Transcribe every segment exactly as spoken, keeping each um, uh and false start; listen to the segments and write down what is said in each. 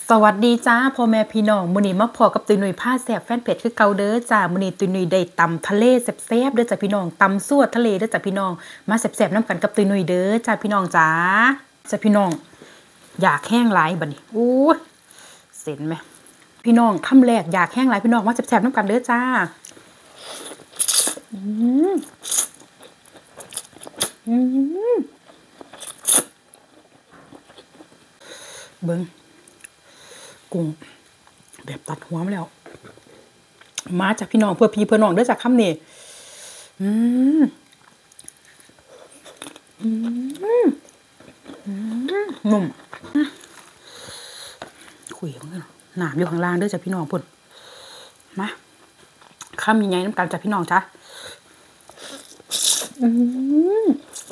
สวัสดีจ้าพ่อแม่พี่น้องมื้อนี้มาพอกับตุ้ยหนุ่ยผ้าแซ่บแฟนเพจคือเก่าเด้อจ้ามื้อนี้ตุ้ยหนุ่ยได้ตำทะเลแซ่บๆเด้อจ้าพี่น้องตำซั่วทะเลเด้อจ้าพี่น้องมาแซ่บๆน้ำกันกับตุ้ยหนุ่ยเด้อจ้าพี่น้องจ้าจ้าพี่น้องอยากแห้งหลายบัดนี้อู้เส็นไหมพี่น้องคำแรกอยากแห้งหลายพี่น้องมาแซ่บๆน้ำกันเด้อจ้าอืมอืมเบิ่งกุ้งแบบตัดหัวมาแล้วมาจากพี่น้องเพื่อพี่เพื่อน้องเด้อจากคำนี้อืมอืมอืมนุ่มคุยกันหนามอยู่ข้างล่างเด้อจากพี่น้องพุ่นมาคำยังไงน้ำกันจากพี่น้องจ้ะอืม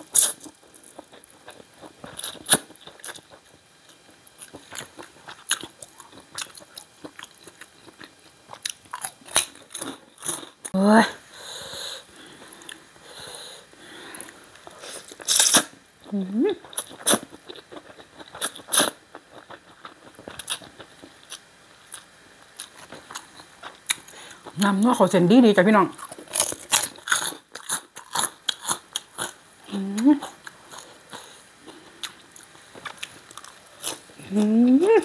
โอ้ยน้ำนัวเขาเส้นดีดีจ้ะพี่น้องอืมอืม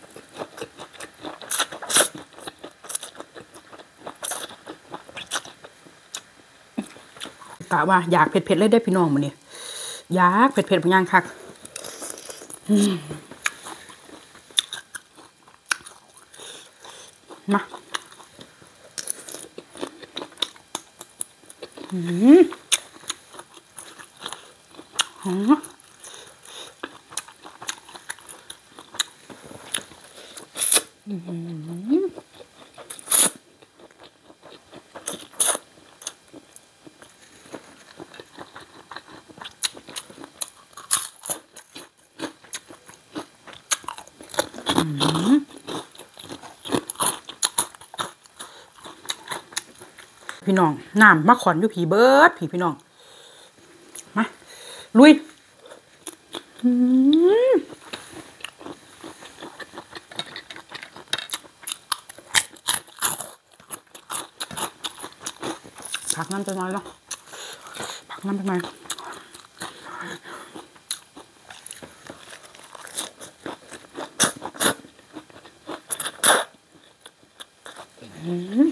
กะว่าอยากเผ็ดๆเลยได้พี่น้องมื้อนี้อยากเผ็ดๆบางอย่างคักมาอืมหอมอืมพี่น้องน้ำมาขอนอยู่ผีเบิดผีพี่น้องมาลุยอืมผักน้ำจะน้อยเนาะผักน้ำจะน้อยอืม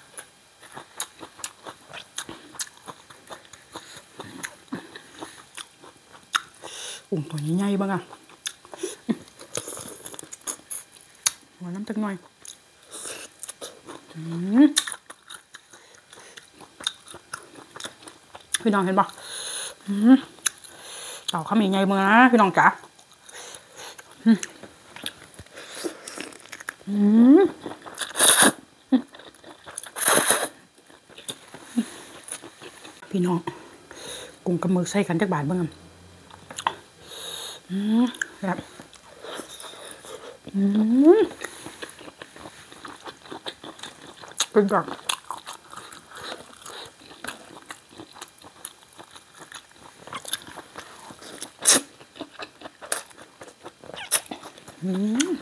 อุ้งตัวนี้ใหญ่บ้างอะหัวน้ำจักหน่อยพี่น้องเห็นปะเต่าเขามีใหญ่บ้างนะพี่น้องจ๋าพี่น้องกุ้งกับมือใส่กันจักบาทบ้างอ่ะอืมแบบอืมเป็นแบบอืม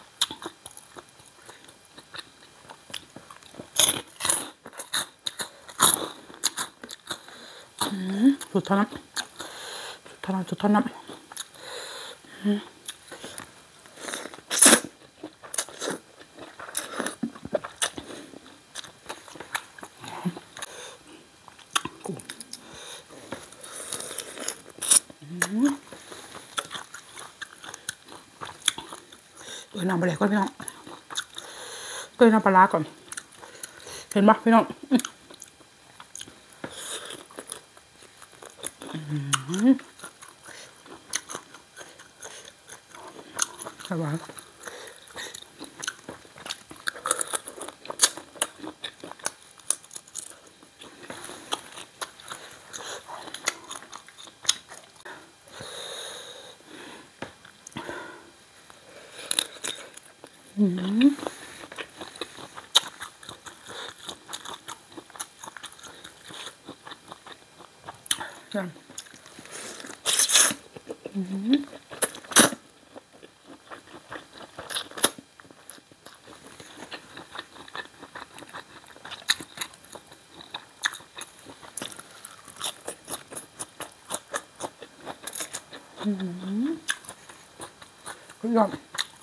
สุดเท่านั้นสุดเท่านั้นสุดเท่านั้นเออน้ำปลาไหลก่อนพี่น้องเติมน้ำปลาก่อนเห็นปะพี่น้องสบายอืมจังอืมยอด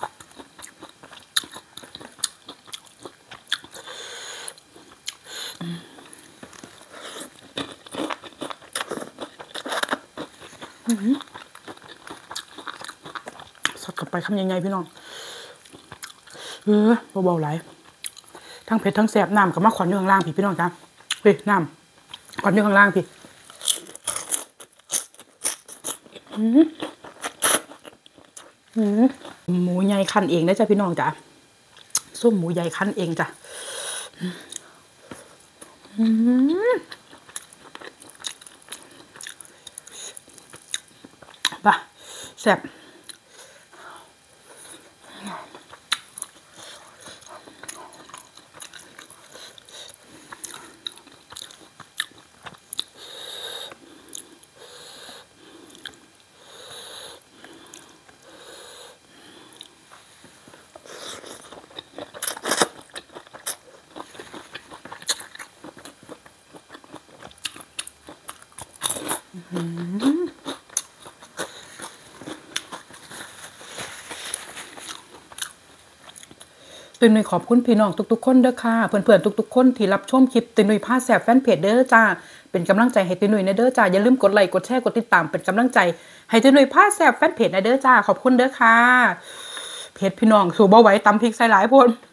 สดกลับไปคำใหญ่ๆพี่น้องเออเบาๆไหลทั้งเผ็ดทั้งแสบน้ำกับมะขวัญอยู่ข้างล่างพี่พี่น้องจ้าเฮ้ยน้ำขวัญอยู่ข้างล่างพี่หมูใหญ่คั้นเองนะจ๊ะพี่น้องจ้ะส้มหมูใหญ่คั้นเองจ้ะป่ะแซ่บตุยนุยขอบคุณพี่น้องทุกๆคนเด้อค่ะเพื่อนๆทุกๆคนที่รับชมคลิปตุยนุยพาแซ่บแฟนเพจเด้อจ้าเป็นกำลังใจให้ตุยนุยนะเด้อจ้าอย่าลืมกดไลค์กดแชร์กดติดตามเป็นกำลังใจให้ตุยนุยพาแซ่บแฟนเพจนะเด้อจ้าขอบคุณเด้อค่ะเพจพี่น้องสู่บ่ไหวตำพริกใส่หลายพ่น